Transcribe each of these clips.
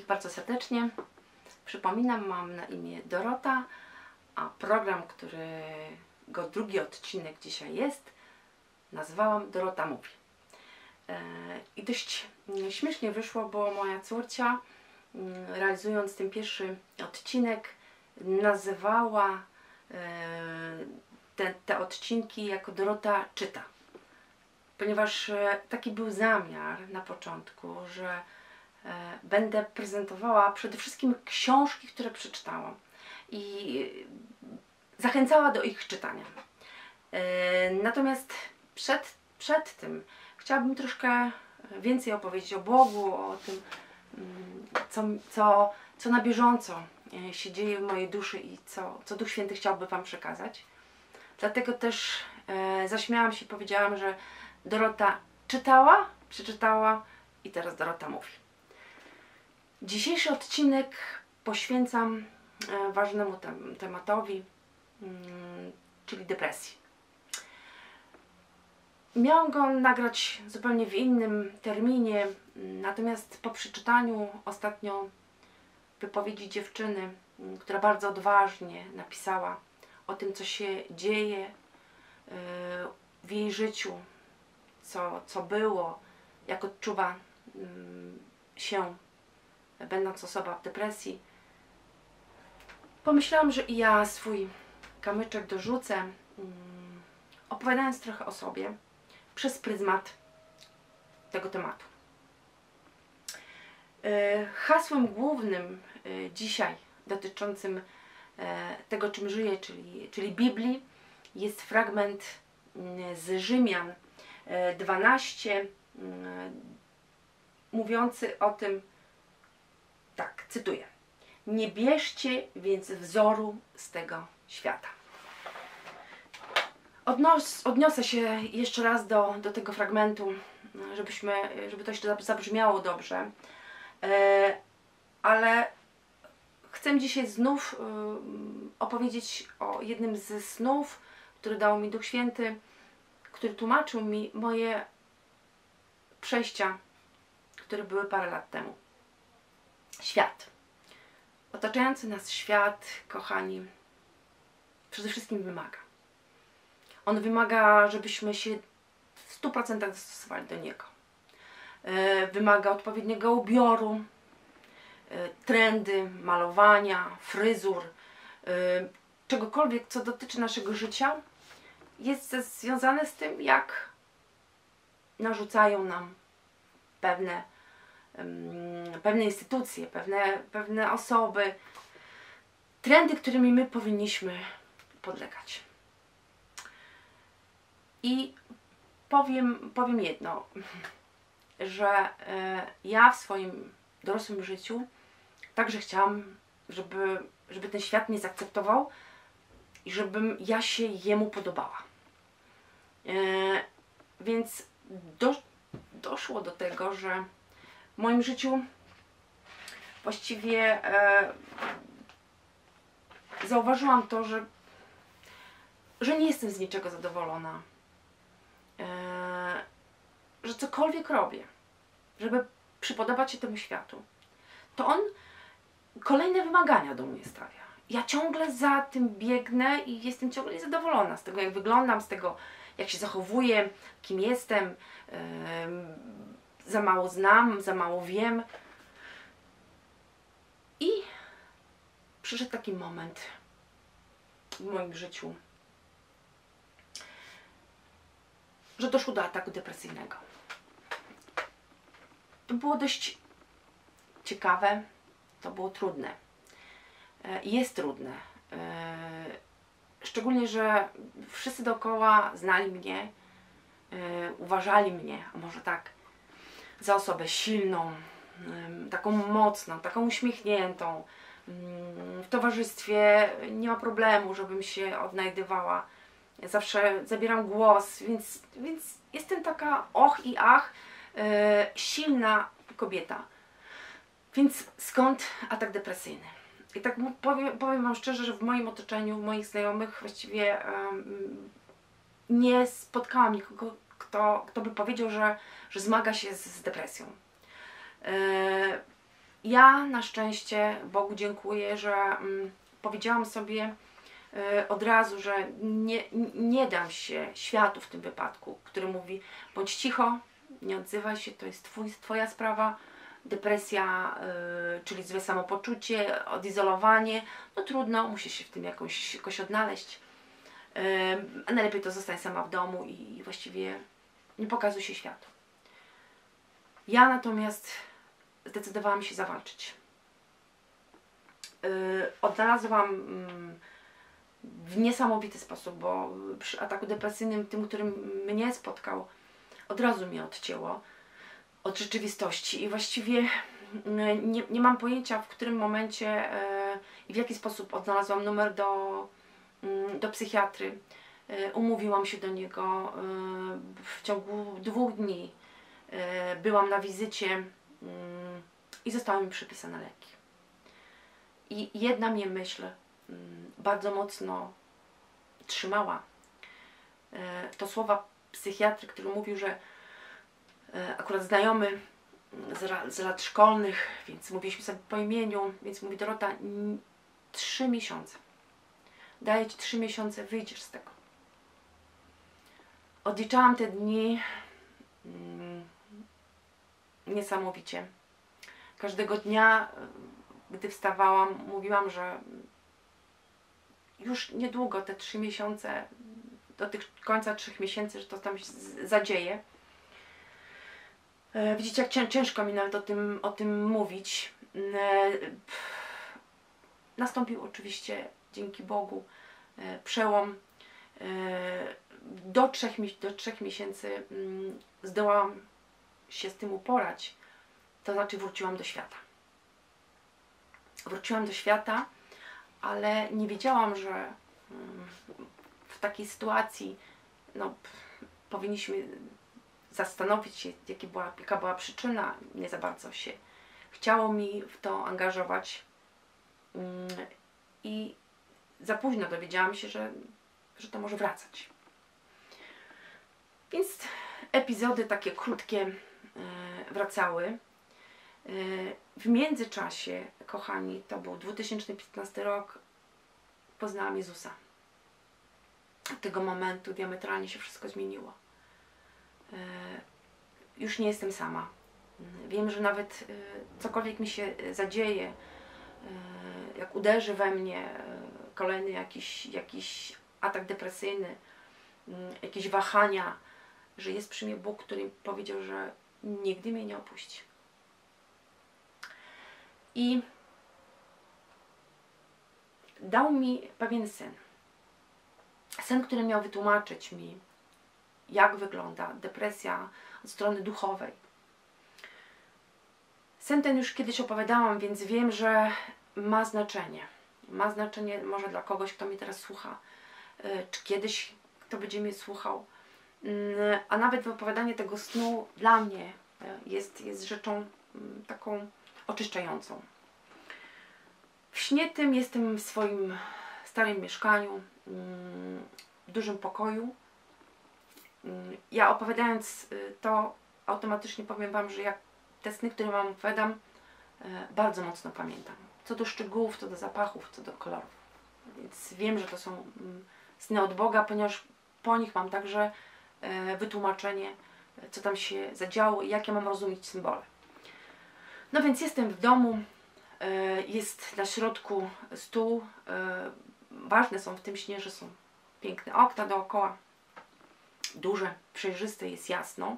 bardzo serdecznie. Przypominam, mam na imię Dorota, a program, którego drugi odcinek dzisiaj jest, nazwałam Dorota Mówi. I dość śmiesznie wyszło, bo moja córcia, realizując ten pierwszy odcinek, nazywała te odcinki jako Dorota czyta. Ponieważ taki był zamiar na początku, że będę prezentowała przede wszystkim książki, które przeczytałam i zachęcała do ich czytania. Natomiast przed tym chciałabym troszkę więcej opowiedzieć o Bogu, o tym, co na bieżąco się dzieje w mojej duszy i co Duch Święty chciałby Wam przekazać. Dlatego też zaśmiałam się i powiedziałam, że Dorota czytała, przeczytała i teraz Dorota mówi. Dzisiejszy odcinek poświęcam ważnemu tematowi, czyli depresji. Miałam go nagrać zupełnie w innym terminie, natomiast po przeczytaniu ostatnio wypowiedzi dziewczyny, która bardzo odważnie napisała o tym, co się dzieje w jej życiu, co było, jak odczuwa się, będąc osoba w depresji, pomyślałam, że i ja swój kamyczek dorzucę, opowiadając trochę o sobie przez pryzmat tego tematu. Hasłem głównym dzisiaj dotyczącym tego, czym żyję, czyli Biblii, jest fragment z Rzymian 12, mówiący o tym, tak, cytuję: nie bierzcie więc wzoru z tego świata. Odniosę się jeszcze raz do tego fragmentu, żeby to jeszcze zabrzmiało dobrze, ale chcę dzisiaj znów opowiedzieć o jednym ze snów, który dał mi Duch Święty, który tłumaczył mi moje przejścia, które były parę lat temu. Świat. Otaczający nas świat, kochani, przede wszystkim wymaga. On wymaga, żebyśmy się w 100% dostosowali do niego. Wymaga odpowiedniego ubioru, trendy, malowania, fryzur, czegokolwiek, co dotyczy naszego życia, jest związane z tym, jak narzucają nam pewne instytucje, pewne osoby, trendy, którymi my powinniśmy podlegać. I powiem jedno, że ja w swoim dorosłym życiu także chciałam, żeby ten świat mnie zaakceptował i żebym ja się jemu podobała. Więc doszło do tego, że w moim życiu właściwie zauważyłam to, że nie jestem z niczego zadowolona. Że cokolwiek robię, żeby przypodobać się temu światu, to on kolejne wymagania do mnie stawia. Ja ciągle za tym biegnę i jestem ciągle niezadowolona z tego, jak wyglądam, z tego, jak się zachowuję, kim jestem. Za mało znam, za mało wiem. I przyszedł taki moment w moim życiu, że doszło do ataku depresyjnego. To było dość ciekawe, to było trudne. Jest trudne. Szczególnie, że wszyscy dookoła znali mnie, uważali mnie, a może tak, za osobę silną, taką mocną, taką uśmiechniętą. W towarzystwie nie ma problemu, żebym się odnajdywała. Ja zawsze zabieram głos, więc jestem taka och i ach, silna kobieta. Więc skąd atak depresyjny? I tak powiem Wam szczerze, że w moim otoczeniu, moich znajomych właściwie nie spotkałam nikogo, kto by powiedział, że zmaga się z depresją. Ja na szczęście Bogu dziękuję, że powiedziałam sobie od razu, że nie dam się światu w tym wypadku, który mówi: bądź cicho, nie odzywaj się, to jest Twoja sprawa. Depresja, czyli złe samopoczucie, odizolowanie, no trudno, musisz się w tym jakoś odnaleźć. A najlepiej to zostań sama w domu i właściwie nie pokazuj się światu. Ja natomiast zdecydowałam się zawalczyć. Odnalazłam w niesamowity sposób, bo przy ataku depresyjnym, tym, którym mnie spotkał, od razu mnie odcięło od rzeczywistości i właściwie nie mam pojęcia, w którym momencie i w jaki sposób odnalazłam numer do psychiatry. Umówiłam się do niego w ciągu 2 dni. Byłam na wizycie i zostały mi przypisane leki. I jedna mnie myśl bardzo mocno trzymała. To słowa psychiatry, który mówił, że akurat znajomy z lat szkolnych, więc mówiliśmy sobie po imieniu, więc mówi: Dorota, 3 miesiące. Daję Ci 3 miesiące, wyjdziesz z tego. Odliczałam te dni niesamowicie. Każdego dnia, gdy wstawałam, mówiłam, że już niedługo te 3 miesiące, do tych końca 3 miesięcy, że to tam się zadzieje. Widzicie, jak ciężko mi nawet o tym mówić. Nastąpił oczywiście, dzięki Bogu, przełom. Do 3 miesięcy zdołałam się z tym uporać. To znaczy wróciłam do świata. Wróciłam do świata, ale nie wiedziałam, że w takiej sytuacji powinniśmy zastanowić się, jaka była przyczyna. Nie za bardzo się chciało mi w to angażować i za późno dowiedziałam się, że to może wracać. Więc epizody takie krótkie wracały. W międzyczasie, kochani, to był 2015 rok, poznałam Jezusa. Od tego momentu diametralnie się wszystko zmieniło. Już nie jestem sama. Wiem, że nawet cokolwiek mi się zadzieje, jak uderzy we mnie kolejny jakiś atak depresyjny, jakieś wahania, że jest przy mnie Bóg, który powiedział, że nigdy mnie nie opuści. I dał mi pewien sen. Sen, który miał wytłumaczyć mi, jak wygląda depresja od strony duchowej. Sen ten już kiedyś opowiadałam, więc wiem, że ma znaczenie. Ma znaczenie może dla kogoś, kto mnie teraz słucha, czy kiedyś kto będzie mnie słuchał. A nawet opowiadanie tego snu dla mnie jest rzeczą taką oczyszczającą. W śnie tym jestem w swoim starym mieszkaniu, w dużym pokoju. Ja opowiadając to, automatycznie powiem Wam, że jak te sny, które Wam opowiadam, bardzo mocno pamiętam. Co do szczegółów, co do zapachów, co do kolorów. Więc wiem, że to są sny od Boga, ponieważ po nich mam także wytłumaczenie, co tam się zadziało i jak ja mam rozumieć symbole. No więc jestem w domu, jest na środku stół. Ważne są w tym śnie, że są piękne okna dookoła, duże, przejrzyste, jest jasno.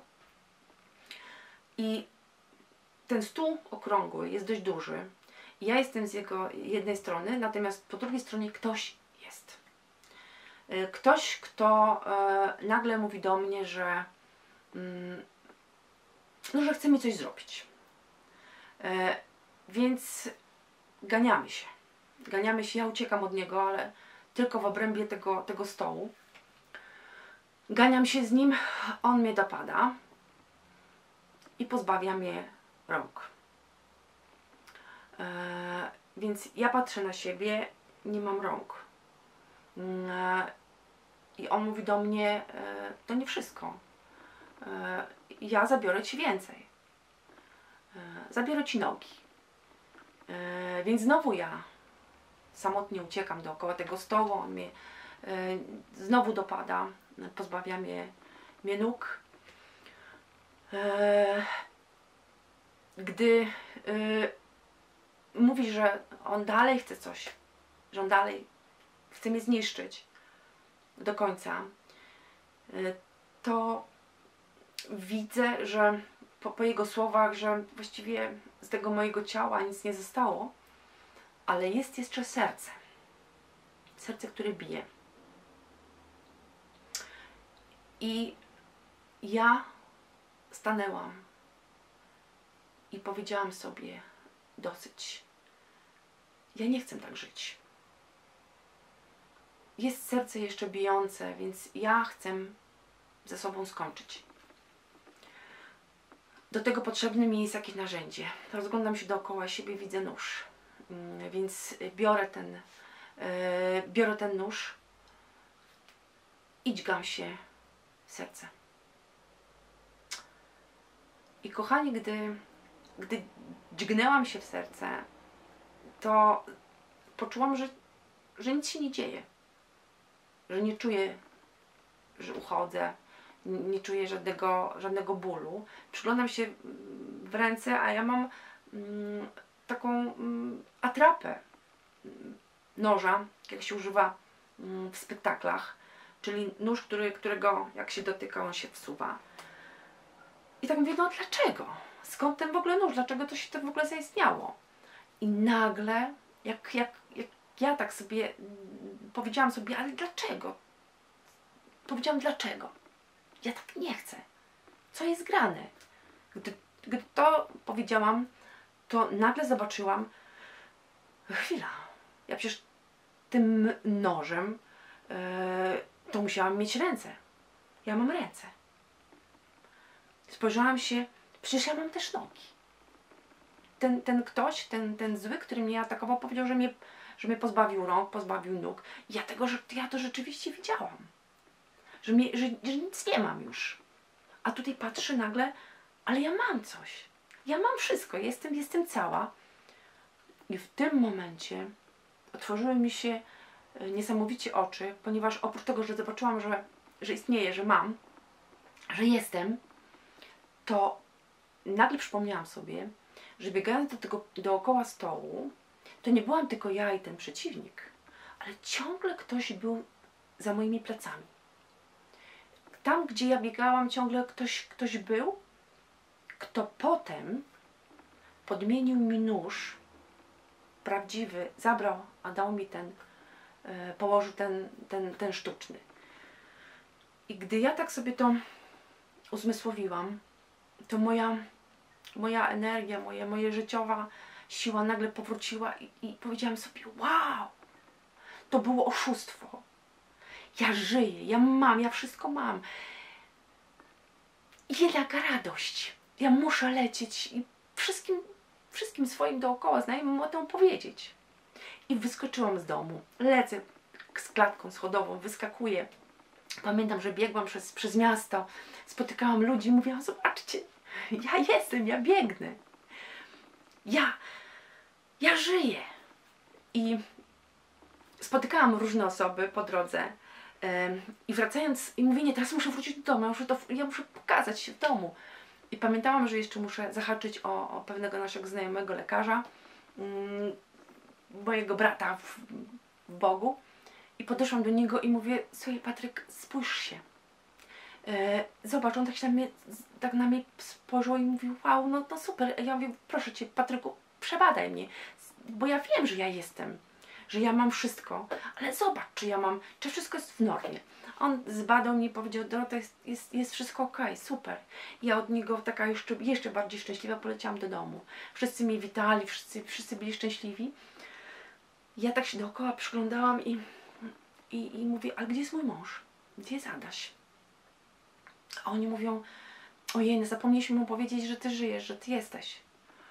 I ten stół okrągły jest dość duży. Ja jestem z jego jednej strony, natomiast po drugiej stronie ktoś jest. Ktoś, kto nagle mówi do mnie, że że chce mi coś zrobić. Więc ganiamy się. Ganiamy się, ja uciekam od niego, ale tylko w obrębie tego stołu. Ganiam się z nim, on mnie dopada i pozbawia mnie rąk. Więc ja patrzę na siebie, nie mam rąk. I on mówi do mnie: to nie wszystko. Ja zabiorę Ci więcej. Zabiorę Ci nogi. Więc znowu ja samotnie uciekam dookoła tego stołu, on mnie znowu dopada, pozbawia mnie nóg. Gdy mówi, że on dalej chce coś, że on dalej chce mnie zniszczyć do końca, to widzę, że po jego słowach, że właściwie z tego mojego ciała nic nie zostało, ale jest jeszcze serce. Serce, które bije. I ja stanęłam i powiedziałam sobie: dosyć. Ja nie chcę tak żyć. Jest serce jeszcze bijące, więc ja chcę ze sobą skończyć. Do tego potrzebne mi jest jakieś narzędzie. Rozglądam się dookoła siebie, widzę nóż. Więc biorę ten nóż i dźgam się w serce. I kochani, gdy dźgnęłam się w serce, to poczułam, że nic się nie dzieje. Że nie czuję, że uchodzę, nie czuję żadnego bólu. Przyglądam się w ręce, a ja mam taką atrapę noża, jak się używa w spektaklach, czyli nóż, którego jak się dotyka, on się wsuwa. I tak mówię: no dlaczego? Skąd ten w ogóle nóż? Dlaczego to się w ogóle zaistniało? I nagle, jak ja tak sobie powiedziałam sobie: ale dlaczego? Powiedziałam: dlaczego? Ja tak nie chcę. Co jest grane? Gdy to powiedziałam, to nagle zobaczyłam: chwila, ja przecież tym nożem to musiałam mieć ręce. Ja mam ręce. Spojrzałam się, przecież ja mam też nogi. Ten ktoś, ten zły, który mnie atakował, powiedział, że mnie pozbawił rąk, pozbawił nóg. Ja to rzeczywiście widziałam. Że nic nie mam już. A tutaj patrzę nagle: ale ja mam coś. Ja mam wszystko. Jestem cała. I w tym momencie otworzyły mi się niesamowicie oczy, ponieważ oprócz tego, że zobaczyłam, że istnieję, że mam, że jestem, to nagle przypomniałam sobie, że biegając dookoła stołu, to nie byłam tylko ja i ten przeciwnik, ale ciągle ktoś był za moimi plecami. Tam, gdzie ja biegałam, ciągle ktoś był, kto potem podmienił mi nóż prawdziwy, zabrał, a dał mi położył ten sztuczny. I gdy ja tak sobie to uzmysłowiłam, to moja energia, moja życiowa siła nagle powróciła i powiedziałam sobie: wow, to było oszustwo. Ja żyję, ja wszystko mam. I jaka radość. Ja muszę lecieć i wszystkim swoim dookoła znajomym o tym powiedzieć. I wyskoczyłam z domu. Lecę z klatką schodową, wyskakuję. Pamiętam, że biegłam przez miasto, spotykałam ludzi, mówiłam: zobaczcie, ja biegnę. Ja żyję. I spotykałam różne osoby po drodze i wracając, i mówię: nie, teraz muszę wrócić do domu, ja muszę pokazać się w domu. I pamiętałam, że jeszcze muszę zahaczyć o pewnego naszego znajomego lekarza, mojego brata w Bogu. I podeszłam do niego i mówię: słuchaj, Patryk, spójrz się. Zobacz, on tak na mnie spojrzał i mówił: wow, no to super. Ja mówię: proszę Cię, Patryku, przebadaj mnie, bo ja wiem, że ja jestem, że ja mam wszystko, ale zobacz, czy wszystko jest w normie. On zbadał mnie i powiedział: Dorota, jest wszystko ok, super. Ja od niego taka jeszcze bardziej szczęśliwa poleciałam do domu. Wszyscy mnie witali, wszyscy byli szczęśliwi. Ja tak się dookoła przyglądałam i mówię: ale gdzie jest mój mąż? Gdzie jest Adaś? A oni mówią: ojej, no zapomnieliśmy mu powiedzieć, że Ty żyjesz, że Ty jesteś.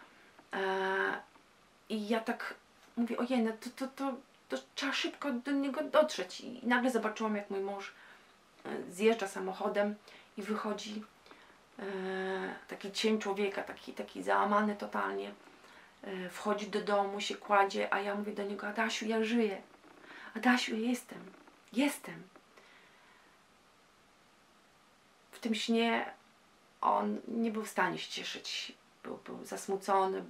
I ja tak mówię: ojej, no to trzeba szybko do niego dotrzeć. I nagle zobaczyłam, jak mój mąż zjeżdża samochodem i wychodzi taki cień człowieka, taki załamany totalnie. wchodzi do domu, się kładzie, a ja mówię do niego: Adasiu, ja żyję. Adasiu, ja jestem. W tym śnie on nie był w stanie się cieszyć. Był zasmucony,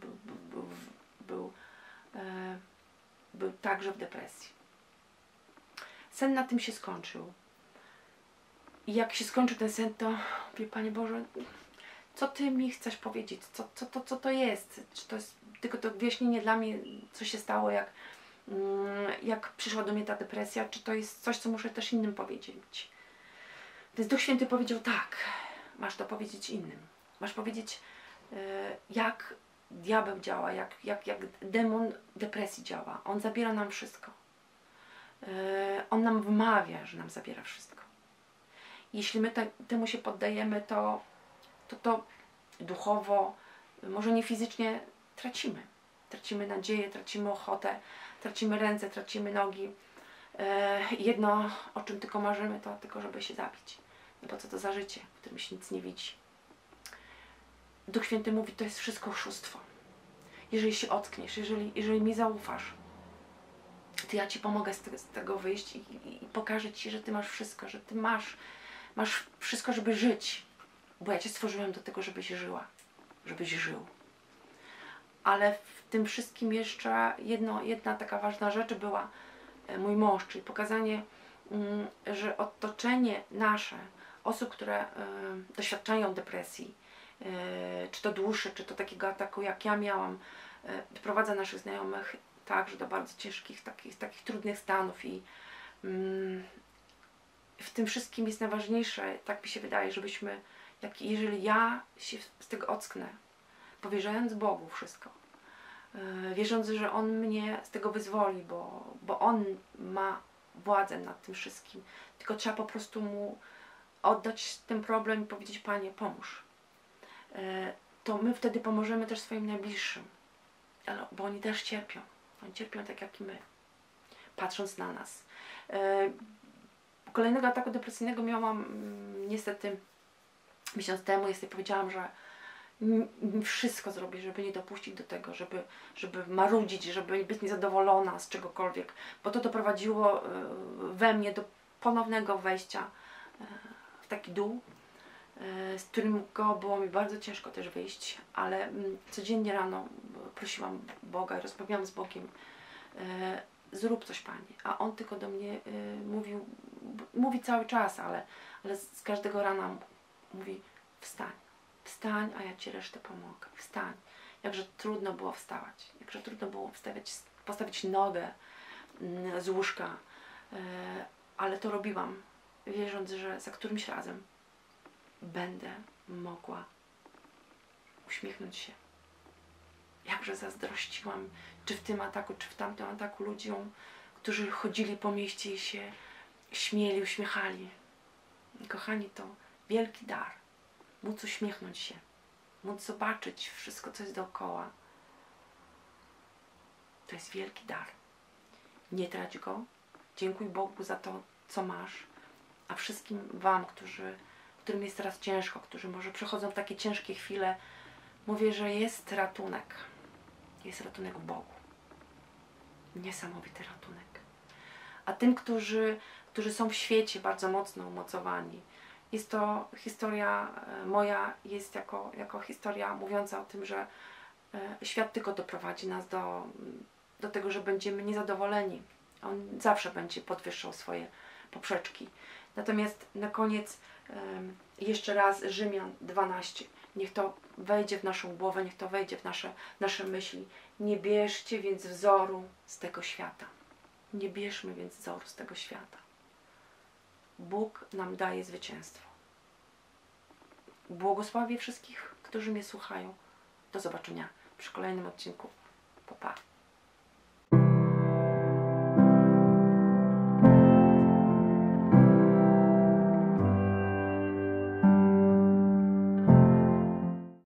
był także w depresji. Sen na tym się skończył. I jak się skończył ten sen, to mówię: Panie Boże, co Ty mi chcesz powiedzieć? Co to jest? Czy to jest tylko to wyjaśnienie dla mnie, co się stało, jak przyszła do mnie ta depresja? Czy to jest coś, co muszę też innym powiedzieć? Więc Duch Święty powiedział: tak, masz to powiedzieć innym. Masz powiedzieć, jak diabeł działa, jak demon depresji działa. On zabiera nam wszystko. On nam wmawia, że nam zabiera wszystko. Jeśli my temu się poddajemy, to duchowo, może nie fizycznie, tracimy. Tracimy nadzieję, tracimy ochotę, tracimy ręce, tracimy nogi. Jedno, o czym tylko marzymy, to tylko, żeby się zabić. No bo co to za życie, w którym się nic nie widzi. Duch Święty mówi: to jest wszystko oszustwo. Jeżeli się ockniesz, jeżeli mi zaufasz, to ja Ci pomogę z tego wyjść i pokażę Ci, że Ty masz wszystko, że Ty masz wszystko, żeby żyć. Bo ja Cię stworzyłem do tego, żebyś żyła, żebyś żył. Ale w tym wszystkim jeszcze jedna taka ważna rzecz była mój mąż, czyli pokazanie, że otoczenie nasze, osób, które doświadczają depresji, czy to dłuższe, czy to takiego ataku, jak ja miałam, doprowadza naszych znajomych także do bardzo ciężkich, takich trudnych stanów i w tym wszystkim jest najważniejsze, tak mi się wydaje, żebyśmy, jeżeli ja się z tego ocknę, powierzając Bogu wszystko, wierząc, że On mnie z tego wyzwoli, bo On ma władzę nad tym wszystkim, tylko trzeba po prostu Mu oddać ten problem i powiedzieć: Panie, pomóż. To my wtedy pomożemy też swoim najbliższym, bo oni też cierpią. Oni cierpią tak jak i my, patrząc na nas. Kolejnego ataku depresyjnego miałam niestety miesiąc temu. Powiedziałam, że wszystko zrobię, żeby nie dopuścić do tego, żeby marudzić, żeby być niezadowolona z czegokolwiek, bo to doprowadziło we mnie do ponownego wejścia w taki dół, z którego było mi bardzo ciężko też wyjść, ale codziennie rano prosiłam Boga i rozmawiałam z Bogiem: zrób coś, Panie. A On tylko do mnie mówi cały czas, ale z każdego rana mówi: wstań, a ja Ci resztę pomogę. Wstań. Jakże trudno było wstawać, jakże trudno było postawić nogę z łóżka, ale to robiłam, wierząc, że za którymś razem będę mogła uśmiechnąć się. Jakże zazdrościłam, czy w tym ataku, czy w tamtym ataku, ludziom, którzy chodzili po mieście i się śmieli, uśmiechali. Kochani, to wielki dar. Móc uśmiechnąć się, móc zobaczyć wszystko, co jest dookoła. To jest wielki dar. Nie trać go. Dziękuj Bogu za to, co masz. A wszystkim Wam, którym jest teraz ciężko, którzy może przechodzą w takie ciężkie chwile, mówię, że jest ratunek. Jest ratunek w Bogu. Niesamowity ratunek. A tym, którzy są w świecie bardzo mocno umocowani, jest to historia moja, jest jako historia mówiąca o tym, że świat tylko doprowadzi nas do tego, że będziemy niezadowoleni. On zawsze będzie podwyższał swoje poprzeczki. Natomiast na koniec jeszcze raz Rzymian 12. Niech to wejdzie w naszą głowę, niech to wejdzie w nasze myśli. Nie bierzcie więc wzoru z tego świata. Nie bierzmy więc wzoru z tego świata. Bóg nam daje zwycięstwo. Błogosławię wszystkich, którzy mnie słuchają. Do zobaczenia przy kolejnym odcinku. Pa, pa.